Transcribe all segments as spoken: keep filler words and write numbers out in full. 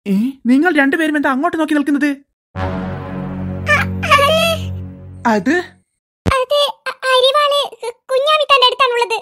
ഏ നിങ്ങൾ രണ്ടുപേരും എന്താ അങ്ങോട്ട് നോക്കി നിൽക്കുന്നത്? അത് കുഞ്ഞാമിത്താന്റെ അടുത്താണുള്ളത്.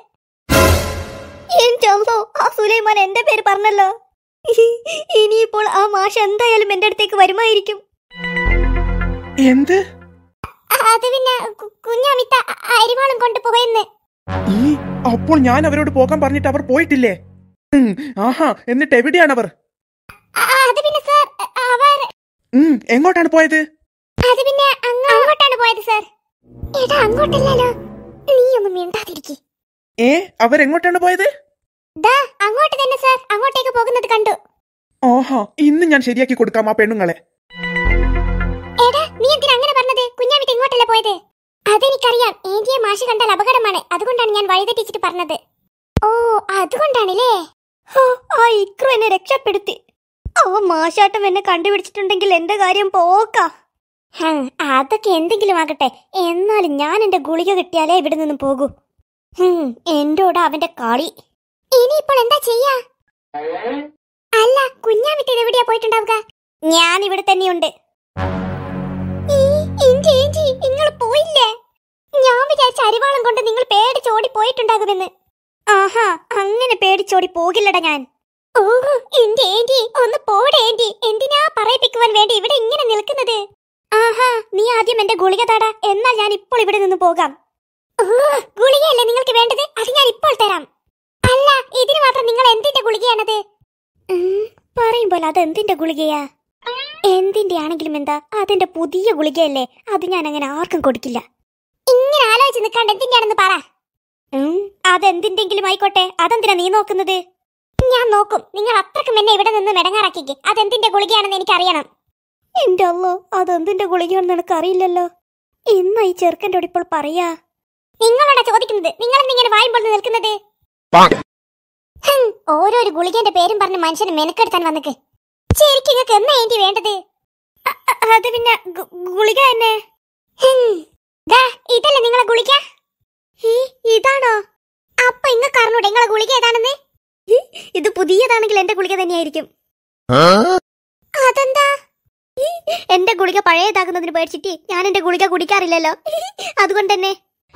ആ സുലൈമാൻ എന്റെ പേര് പറഞ്ഞല്ലോ. ഇനിയിപ്പോൾ ആ മാഷ് എന്തായാലും എന്റെ അടുത്തേക്ക് വരുമായിരിക്കും. എന്ത്? അത് പിന്നെ കുഞ്ഞാമിത്ത അരിവാളും കൊണ്ടുപോയെന്ന്. ഈ അപ്പോൾ ഞാൻ അവരോട് പോകാൻ പറഞ്ഞിട്ട് അവർ പോയിട്ടില്ലേ? ആഹാ, എന്നിട്ട് എവിടെയാണ് അവർ? അത് പിന്നെ സർ, അവർ എങ്ങോട്ടാണ് പോയത്? അത് പിന്നെ അങ്ങോട്ടാണ് പോയത് സർ. എടാ അങ്ങോട്ടല്ലല്ലോ, നീ ഒന്നും മിണ്ടാതിരിക്ക്. ഏ അവരെങ്ങോട്ടാണ് പോയത്? ദാ അങ്ങോട്ട് തന്നെ സർ, അങ്ങോട്ടേക്ക് പോകുന്നത് കണ്ടു. ഓഹോ, ഇന്ന് ഞാൻ ശരിയാക്കി കൊടുക്കാം ആ പെണ്ണുങ്ങളെ. എടാ നീ എന്തിനാ അങ്ങനെ പറഞ്ഞത്? കുഞ്ഞാമിത്ത ഇങ്ങോട്ടല്ലേ പോയത്? അതെനിക്കറിയാം. ഏന്റിയെ മാഷ് കണ്ടാൽ അപകടമാണ്, അതുകൊണ്ടാണ് ഞാൻ വഴിതെറ്റിച്ചിട്ട് പറഞ്ഞത്. ഓ അതുകൊണ്ടാണല്ലേ. ആ ഇക്രു എന്നെ രക്ഷപ്പെടുത്തി. ആ മാഷാട്ടം എന്നെ കണ്ടുപിടിച്ചിട്ടുണ്ടെങ്കിൽ എന്റെ കാര്യം പോക്കാ. അതൊക്കെ എന്തെങ്കിലും ആകട്ടെ, എന്നാലും ഞാൻ എന്റെ ഗുളിക കിട്ടിയാലേ ഇവിടെ നിന്നും പോകൂ. എന്റോട് അവന്റെ കളി. ഇനിയിപ്പോൾ എന്താ ചെയ്യാ? അല്ല കുഞ്ഞാമിത്ത എവിടെയാ പോയിട്ടുണ്ടാവുക? ഞാൻ ഇവിടെ തന്നെയുണ്ട്. നിങ്ങൾ പോയില്ലേ? ഞാൻ വിചാരിച്ച അരിവാളം കൊണ്ട് നിങ്ങൾ പേടിച്ചോടി പോയിട്ടുണ്ടാകുമെന്ന്. ആഹാ, അങ്ങനെ പേടിച്ചോടി പോകില്ലടാ ഞാൻ. ഓഹോ എന്റെ ഏന്റി, ഒന്ന് പോടെ ഏന്റി. എന്തിനാ പറയിപ്പിക്കുവാൻ വേണ്ടി ഇവിടെ ഇങ്ങനെ നിൽക്കുന്നത്? ആഹാ, നീ ആദ്യം എന്റെ ഗുളിക താടാ, എന്നാൽ ഞാൻ ഇപ്പോൾ ഇവിടെ നിന്ന് പോകാം. ഗുളികയല്ലേ നിങ്ങൾക്ക് വേണ്ടത്? അത് ഞാൻ ഇപ്പോൾ തരാം. അല്ല, ഇതിന് മാത്രം നിങ്ങൾ എന്തിന്റെ ഗുളികയാണത്? പറയുമ്പോൾ അത് എന്തിന്റെ ഗുളികയാ? എന്തിന്റെ ആണെങ്കിലും എന്താ, അതെന്റെ പുതിയ ഗുളികയല്ലേ, അത് ഞാൻ അങ്ങനെ ആർക്കും കൊടുക്കില്ല. ഇങ്ങനെ ആലോചിച്ച് നിൽക്കാണ്ട് എന്തിന്റെയാണെന്ന് പറ. അതെന്തിന്റെങ്കിലും ആയിക്കോട്ടെ, അതെന്തിനാ നീ നോക്കുന്നത്? ഞാൻ നോക്കും. നിങ്ങൾ അത്രക്കും എന്നെ ഇവിടെ നിന്ന് മെടങ്ങാറാക്കിക്ക്. അതെന്തിന്റെ ഗുളികയാണെന്ന് എനിക്കറിയണം. എന്റെ അല്ലോ, അതെന്തിന്റെ ഗുളികയാണെന്ന് എനിക്ക് അറിയില്ലല്ലോ. ഇന്ന് ഈ ചെറുക്കൻ്റെ ഓട് ഇപ്പോൾ പറയാ. നിങ്ങളോടാ ചോദിക്കുന്നത്, നിങ്ങൾ എന്തിങ്ങനെ വായുമ്പോൾ നിൽക്കുന്നത്? ഓരോരു ഗുളികന്റെ പേരും പറഞ്ഞ് മനുഷ്യനെ മെനക്കെടുത്താൻ വന്നിക്ക്. ശരിക്കും നിങ്ങൾക്ക് എന്നാ ഏന്റി വേണ്ടത്? അത് പിന്നെ ഗുളിക തന്നെ. ഇതല്ലേ നിങ്ങളെ ഗുളിക? ഇതാണോ? അപ്പൊ ഇങ്ങക്ക് അറിഞ്ഞൂടെ നിങ്ങളെ ഗുളിക ഏതാണെന്ന്? ഇത് പുതിയതാണെങ്കിൽ എന്റെ ഗുളിക തന്നെയായിരിക്കും. അതെന്താ? എന്റെ ഗുളിക പഴയതാകുന്നതിന് പേടിച്ചിട്ട് ഞാൻ എന്റെ ഗുളിക കുടിക്കാറില്ലല്ലോ, അതുകൊണ്ട് തന്നെ.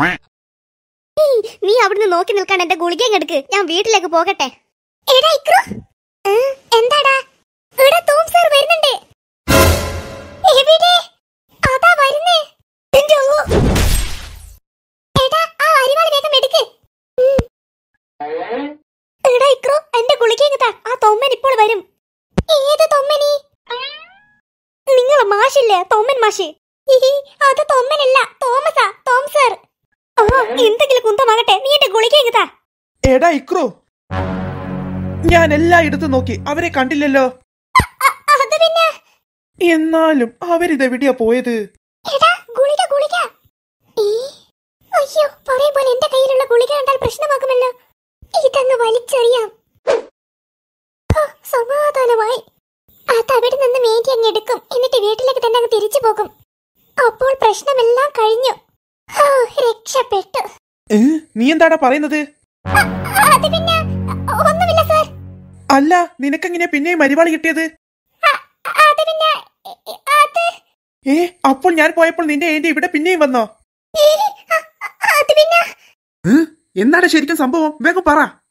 നീ അവിടുന്ന് നോക്കി നിൽക്കാൻ എന്റെ ഗുളിക എടുക്ക്, ഞാൻ വീട്ടിലേക്ക് പോകട്ടെ. എന്താടാ? ഇവിടെ തോം സർ വരുന്നുണ്ട്. എവിടെ? അതാ വരുന്നേ. എടാ ആ അരിവാൾ വേഗം എടുക്ക്. എടാ ഇക്രു, എന്റെ ഗുളിക ഇങ്ങത്താ. ആ തൊമ്മൻ ഇപ്പോൾ വരും. ഏത് തൊമ്മനി? നിങ്ങളെ മാഷില്ലേ, തൊമ്മൻ മാഷ്. അത് തൊമ്മനല്ല, തോമസാ, തോം സർ. എന്തെങ്കിലും കുന്തമാകട്ടെ, നീ എന്റെ ഗുളിക ഇങ്ങത്താ. എടാ ഇക്രു, ഞാൻ എല്ലായിടത്തും നോക്കി, അവരെ കണ്ടില്ലല്ലോ. എന്നാലും അവരിതെവിടെയാ പോയത്? ഗുളിക ഗുളിക. അയ്യോ, പറയുമ്പോൾ എന്റെ കയ്യിലുള്ള ഗുളിക കണ്ടാൽ പ്രശ്നമാകുമല്ലോ. ഇതങ്ങ് വലിച്ചെറിയാം. സമാധാനമായി. അതവിടെ നിന്ന് മേന്റി അങ്ങ് എടുക്കും, എന്നിട്ട് വീട്ടിലേക്ക് തന്നെ അങ്ങ് തിരിച്ചു പോകും. അപ്പോൾ പ്രശ്നമെല്ലാം കഴിഞ്ഞു. രക്ഷപ്പെട്ടു. നീ എന്താടാ പറയുന്നത്? അത് പിന്നെ ഒന്നുമില്ല സാർ. അല്ല, നിനക്കെങ്ങനെ പിന്നെയും മരിവാളി കിട്ടിയത്? അത് പിന്നെ അത് ഏ അപ്പോൾ ഞാൻ പോയപ്പോൾ നിന്റെ ഏന്റി ഇവിടെ പിന്നെയും വന്നോ? അത് പിന്നെ എന്താണ് ശരിക്കും സംഭവം? വേഗം പറ.